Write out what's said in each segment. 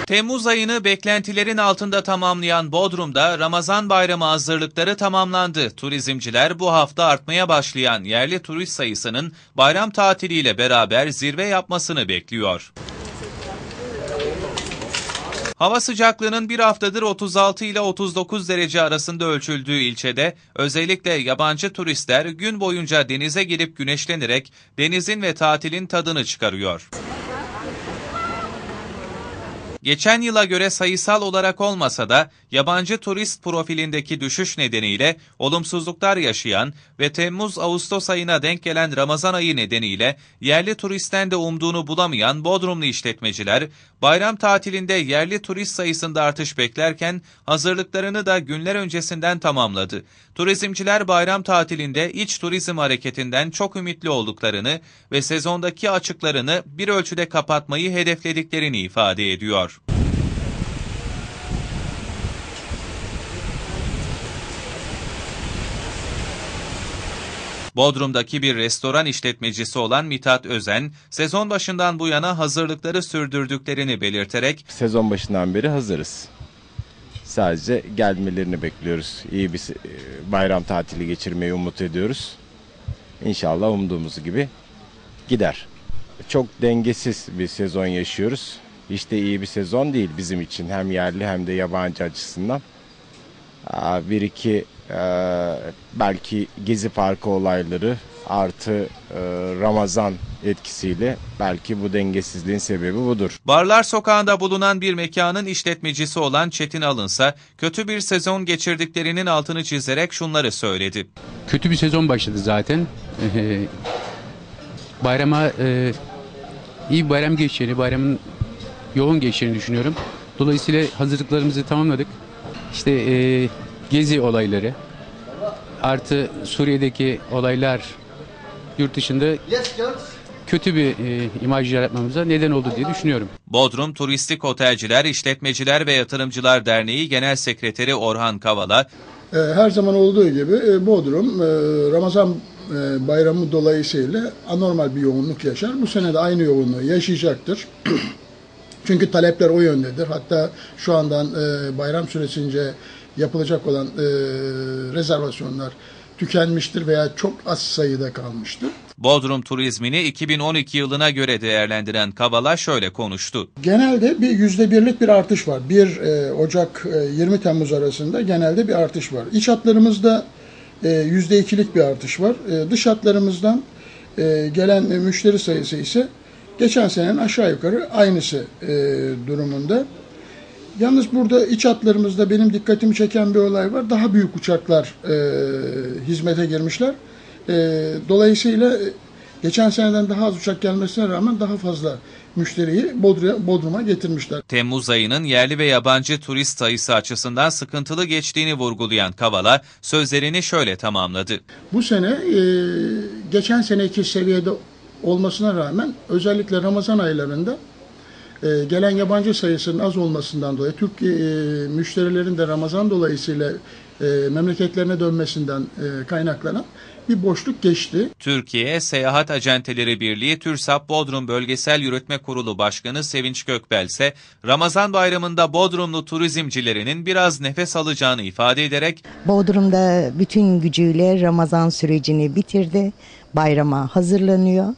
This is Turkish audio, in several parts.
Temmuz ayını beklentilerin altında tamamlayan Bodrum'da Ramazan Bayramı hazırlıkları tamamlandı. Turizmciler bu hafta artmaya başlayan yerli turist sayısının bayram tatiliyle beraber zirve yapmasını bekliyor. Hava sıcaklığının bir haftadır 36 ile 39 derece arasında ölçüldüğü ilçede özellikle yabancı turistler gün boyunca denize girip güneşlenerek denizin ve tatilin tadını çıkarıyor. Geçen yıla göre sayısal olarak olmasa da yabancı turist profilindeki düşüş nedeniyle olumsuzluklar yaşayan ve Temmuz-Ağustos ayına denk gelen Ramazan ayı nedeniyle yerli turistten de umduğunu bulamayan Bodrumlu işletmeciler, bayram tatilinde yerli turist sayısında artış beklerken hazırlıklarını da günler öncesinden tamamladı. Turizmciler bayram tatilinde iç turizm hareketinden çok ümitli olduklarını ve sezondaki açıklarını bir ölçüde kapatmayı hedeflediklerini ifade ediyor. Bodrum'daki bir restoran işletmecisi olan Mithat Özen, sezon başından bu yana hazırlıkları sürdürdüklerini belirterek, "Sezon başından beri hazırız. Sadece gelmelerini bekliyoruz. İyi bir bayram tatili geçirmeyi umut ediyoruz. İnşallah umduğumuz gibi gider. Çok dengesiz bir sezon yaşıyoruz. Hiç de iyi bir sezon değil bizim için. Hem yerli hem de yabancı açısından. Bir iki belki Gezi Parkı olayları artı Ramazan etkisiyle belki bu dengesizliğin sebebi budur. Barlar Sokağı'nda bulunan bir mekanın işletmecisi olan Çetin Alınsa, kötü bir sezon geçirdiklerinin altını çizerek şunları söyledi. Kötü bir sezon başladı zaten. Bayrama iyi bir bayram geçeceğini, bayramın yoğun geçeceğini düşünüyorum. Dolayısıyla hazırlıklarımızı tamamladık. İşte Gezi olayları artı Suriye'deki olaylar yurt dışında kötü bir imaj yaratmamıza neden oldu diye düşünüyorum. Bodrum Turistik Otelciler, İşletmeciler ve Yatırımcılar Derneği Genel Sekreteri Orhan Kavala, her zaman olduğu gibi Bodrum Ramazan bayramı dolayısıyla anormal bir yoğunluk yaşar. Bu sene de aynı yoğunluğu yaşayacaktır. Çünkü talepler o yöndedir. Hatta şu andan bayram süresince yapılacak olan rezervasyonlar tükenmiştir veya çok az sayıda kalmıştır. Bodrum turizmini 2012 yılına göre değerlendiren Kavala şöyle konuştu. Genelde bir %1'lik bir artış var. 1 Ocak 20 Temmuz arasında genelde bir artış var. İç hatlarımızda %2'lik bir artış var. Dış hatlarımızdan gelen müşteri sayısı ise geçen senenin aşağı yukarı aynısı durumunda. Yalnız burada iç hatlarımızda benim dikkatimi çeken bir olay var. Daha büyük uçaklar hizmete girmişler. Dolayısıyla geçen seneden daha az uçak gelmesine rağmen daha fazla müşteriyi Bodrum'a getirmişler. Temmuz ayının yerli ve yabancı turist sayısı açısından sıkıntılı geçtiğini vurgulayan Kavala sözlerini şöyle tamamladı. Bu sene geçen seneki seviyede olmasına rağmen özellikle Ramazan aylarında gelen yabancı sayısının az olmasından dolayı Türk müşterilerin de Ramazan dolayısıyla memleketlerine dönmesinden kaynaklanan bir boşluk geçti. Türkiye Seyahat Acenteleri Birliği TÜRSAP Bodrum Bölgesel Yürütme Kurulu Başkanı Sevinç Gökbel ise Ramazan Bayramı'nda Bodrumlu turizmcilerinin biraz nefes alacağını ifade ederek Bodrum'da bütün gücüyle Ramazan sürecini bitirdi. Bayrama hazırlanıyor.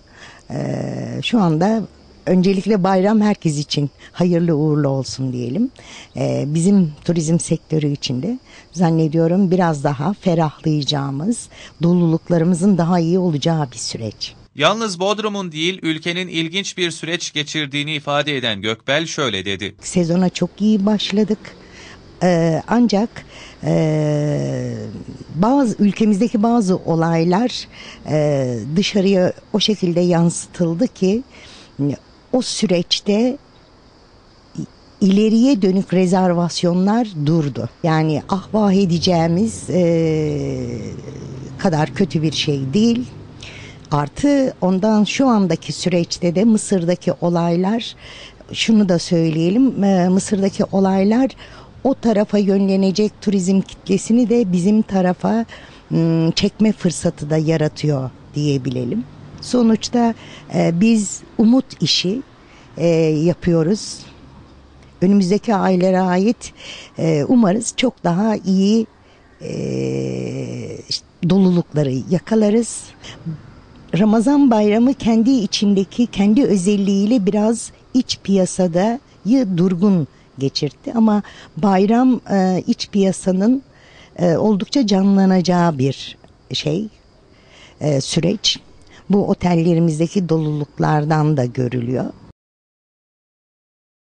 Şu anda öncelikle bayram herkes için hayırlı uğurlu olsun diyelim. Bizim turizm sektörü için de zannediyorum biraz daha ferahlayacağımız, doluluklarımızın daha iyi olacağı bir süreç. Yalnız Bodrum'un değil, ülkenin ilginç bir süreç geçirdiğini ifade eden Gökbel şöyle dedi. Sezona çok iyi başladık. Ancak ülkemizdeki bazı olaylar dışarıya o şekilde yansıtıldı ki o süreçte ileriye dönük rezervasyonlar durdu. Yani vah edeceğimiz kadar kötü bir şey değil. Artı ondan şu andaki süreçte de Mısır'daki olaylar, şunu da söyleyelim, Mısır'daki olaylar o tarafa yönlenecek turizm kitlesini de bizim tarafa çekme fırsatı da yaratıyor diyebilelim. Sonuçta biz umut işi yapıyoruz. önümüzdeki aylara ait umarız çok daha iyi dolulukları yakalarız. Ramazan bayramı kendi içindeki kendi özelliğiyle biraz iç piyasadayı durgun geçirtti ama bayram iç piyasanın oldukça canlanacağı bir süreç. Bu otellerimizdeki doluluklardan da görülüyor.